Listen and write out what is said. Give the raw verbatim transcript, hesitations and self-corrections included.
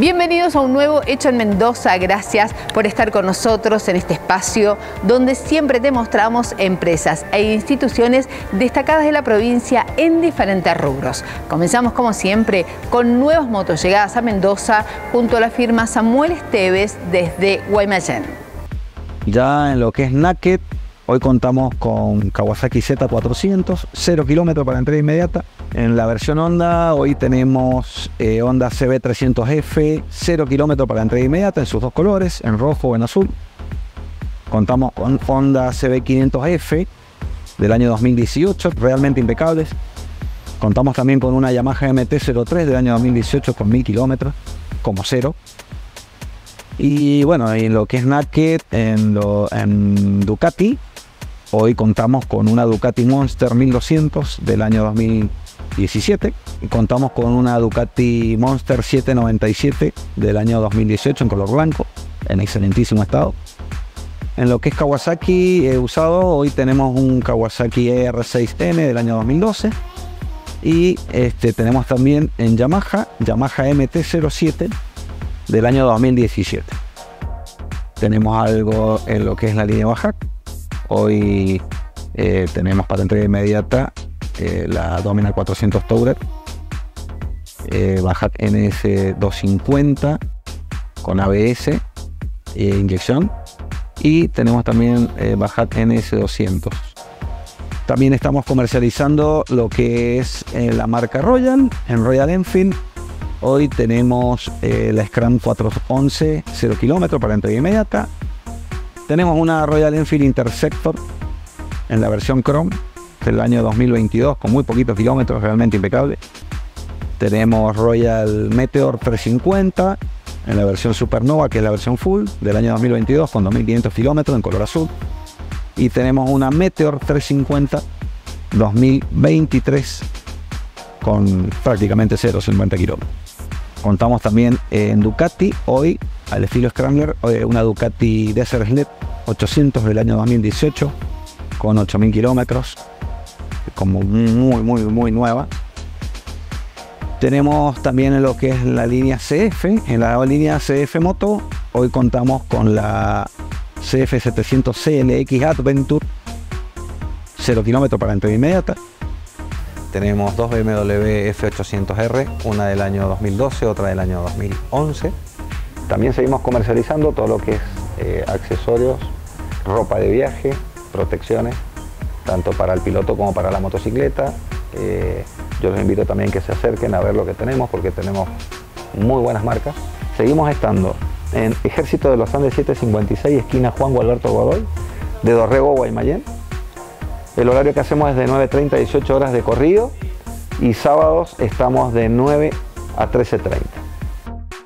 Bienvenidos a un nuevo Hecho en Mendoza. Gracias por estar con nosotros en este espacio donde siempre te mostramos empresas e instituciones destacadas de la provincia en diferentes rubros. Comenzamos como siempre con nuevas motos llegadas a Mendoza junto a la firma Samuel Esteves desde Guaymallén. Ya en lo que es naked, hoy contamos con Kawasaki Z cuatrocientos, cero kilómetros para entrega inmediata. En la versión Honda hoy tenemos eh, Honda C B trescientos F, cero kilómetros para entrega inmediata en sus dos colores, en rojo o en azul. Contamos con Honda C B quinientos F del año dos mil dieciocho, realmente impecables. Contamos también con una Yamaha M T cero tres del año dos mil dieciocho con mil kilómetros, como cero. Y bueno, en lo que es naked, en, lo, en Ducati, hoy contamos con una Ducati Monster mil doscientos del año dos mil diecisiete y contamos con una Ducati Monster setecientos noventa y siete del año dos mil dieciocho en color blanco, en excelentísimo estado. En lo que es Kawasaki eh, usado, hoy tenemos un Kawasaki E R seis N del año dos mil doce y este, tenemos también en Yamaha, Yamaha M T cero siete del año dos mil diecisiete. Tenemos algo en lo que es la línea Baja. Hoy eh, tenemos para entrega inmediata eh, la Dominar cuatrocientos Tourer, eh, Baja N S doscientos cincuenta con A B S e inyección, y tenemos también eh, Baja N S doscientos. También estamos comercializando lo que es eh, la marca Royal en Royal Enfield. Hoy tenemos eh, la Scram cuatrocientos once, cero kilómetros para entrega inmediata. Tenemos una Royal Enfield Interceptor en la versión Chrome del año dos mil veintidós con muy poquitos kilómetros, realmente impecable. Tenemos Royal Meteor trescientos cincuenta en la versión Supernova, que es la versión Full del año dos mil veintidós con dos mil quinientos kilómetros en color azul. Y tenemos una Meteor trescientos cincuenta dos mil veintitrés con prácticamente cero coma cincuenta kilómetros. Contamos también en Ducati, hoy al estilo Scrambler, una Ducati Desert Sled ochocientos del año dos mil dieciocho con ocho mil kilómetros, como muy muy muy nueva. Tenemos también en lo que es la línea C F, en la línea C F Moto, hoy contamos con la C F setecientos C L X Adventure, cero kilómetros para entrega inmediata. Tenemos dos B M W F ochocientos R, una del año dos mil doce, otra del año dos mil once. También seguimos comercializando todo lo que es eh, accesorios, ropa de viaje, protecciones, tanto para el piloto como para la motocicleta. Eh, yo los invito también que se acerquen a ver lo que tenemos, porque tenemos muy buenas marcas. Seguimos estando en Ejército de los Andes setecientos cincuenta y seis, esquina Juan Gualberto Godoy, de Dorrego, Guaymallén. El horario que hacemos es de nueve treinta a dieciocho horas de corrido y sábados estamos de nueve a trece treinta.